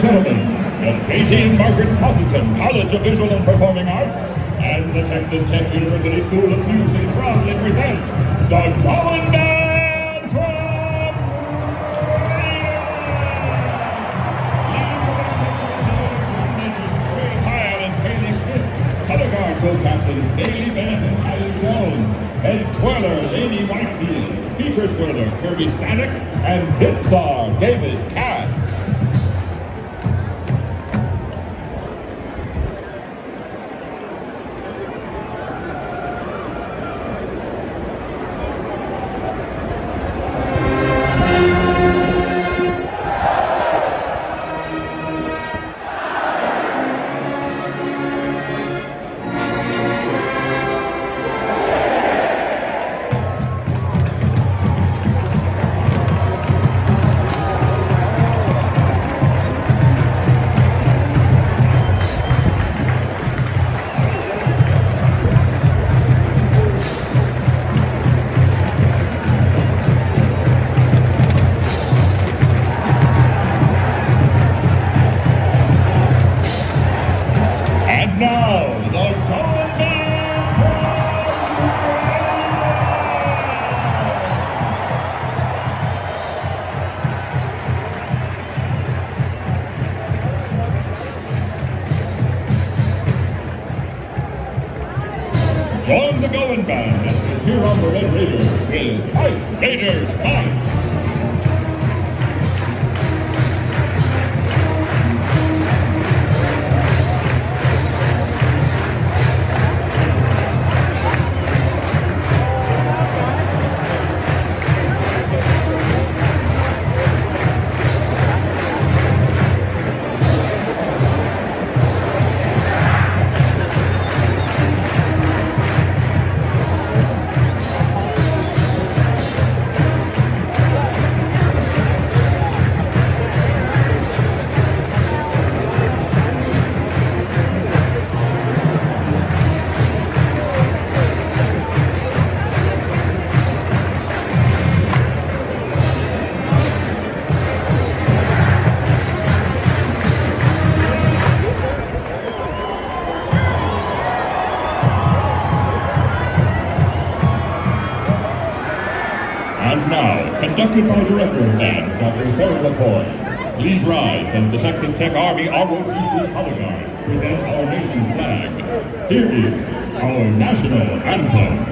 gentlemen, the J.T. and Margaret Toppington College of Visual and Performing Arts and the Texas Tech University School of Music proudly present the Gowan Band from Ray Kyle and Haley Smith, color guard co-captains Bailey Bennett and Kylie Jones, head twirler Lainey Whitefield, feature twirler Kirby Stanek, and zip czar David Cass. Join the Gowan Band and cheer on the Red Raiders with Fight Raiders Fight! And now, conducted by Director of Bands, Dr. Sarah McCoy, please rise as the Texas Tech Army ROTC Color Guard present our nation's flag. Here is our national anthem.